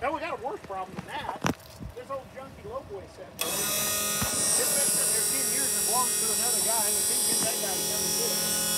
Now we got a worse problem than that. This old junky low boy set. It's been sitting there 10 years and belongs to another guy, and we couldn't get that guy to come and get it.